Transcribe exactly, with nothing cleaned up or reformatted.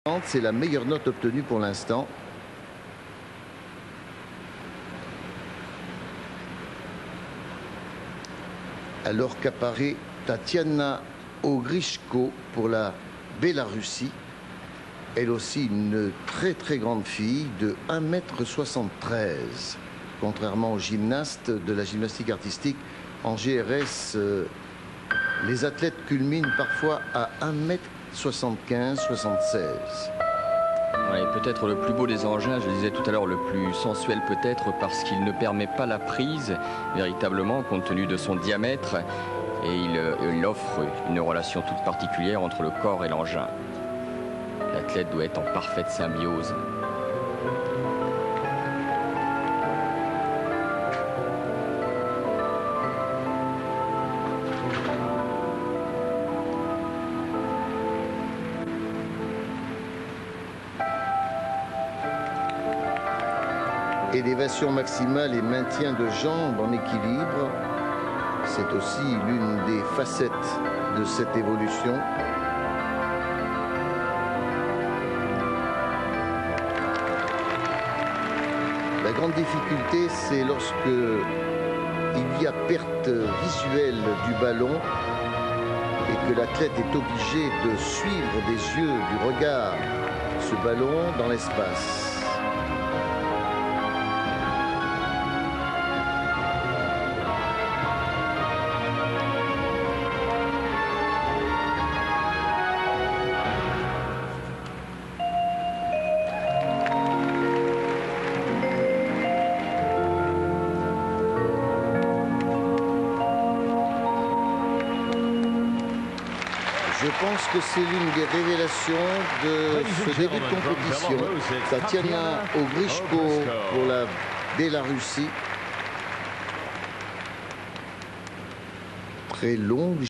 C'est la meilleure note obtenue pour l'instant. Alors qu'apparaît Tatiana Ogryzko pour la Bélarussie. Elle aussi une très très grande fille de un mètre soixante-treize. Contrairement aux gymnastes de la gymnastique artistique, en G R S, euh, les athlètes culminent parfois à un mètre soixante-quinze soixante-seize. Ouais, peut-être le plus beau des engins, je le disais tout à l'heure, le plus sensuel peut-être parce qu'il ne permet pas la prise véritablement compte tenu de son diamètre et il, il offre une relation toute particulière entre le corps et l'engin. L'athlète doit être en parfaite symbiose. Élévation maximale et maintien de jambes en équilibre, c'est aussi l'une des facettes de cette évolution. La grande difficulté, c'est lorsque il y a perte visuelle du ballon et que l'athlète est obligé de suivre des yeux, du regard, ce ballon dans l'espace. Je pense que c'est l'une des révélations de ce début de compétition. Tatiana Ogryzko pour la Bélarussie. Très longue.